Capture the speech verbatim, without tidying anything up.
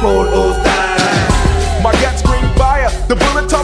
cold old style. My guts scream fire, the bullet